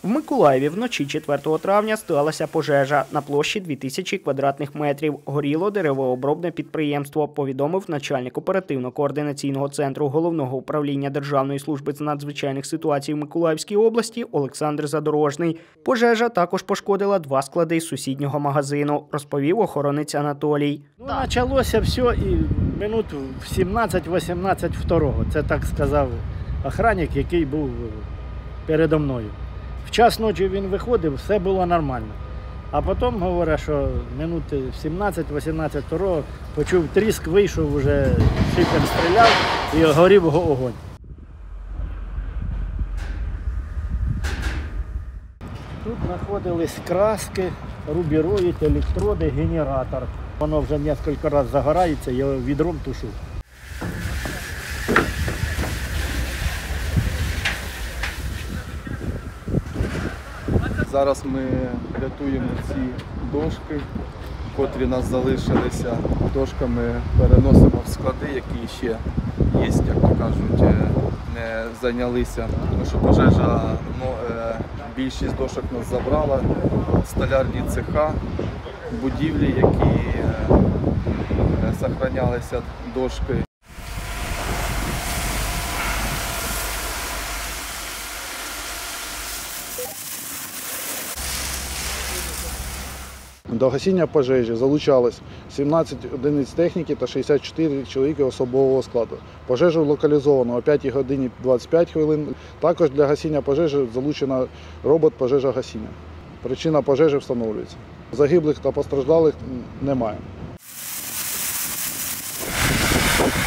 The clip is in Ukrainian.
В Миколаєві вночі 4 травня сталася пожежа на площі 2000 квадратних метрів. Горіло деревообробне підприємство, повідомив начальник оперативно-координаційного центру Головного управління Державної служби з надзвичайних ситуацій в Миколаївській області Олександр Задорожний. Пожежа також пошкодила 2 склади сусіднього магазину, розповів охоронець Анатолій. Почалося все і минут в 17-18 второго. Це так сказав охранник, який був передо мною. В час ночі він виходив, все було нормально. А потім, говорить, що минути в 17-18 второго почув тріск, вийшов, вже шифер стріляв і горів огонь. Тут знаходились краски, рубіроїд, електроди, генератор. Воно вже кілька разів загорається, я його відром тушу. Зараз ми рятуємо ці дошки, котрі у нас залишилися. Дошками переносимо в склади, які ще є, як то кажуть, не зайнялися. Тому що пожежа, більшість дошок нас забрала, столярні цеха, будівлі, які зберігалися дошки. До гасіння пожежі залучалось 17 одиниць техніки та 64 чоловіки особового складу. Пожежу локалізовано о 5 годині 25 хвилин. Також для гасіння пожежі залучено робот пожежогасіння. Причина пожежі встановлюється. Загиблих та постраждалих немає.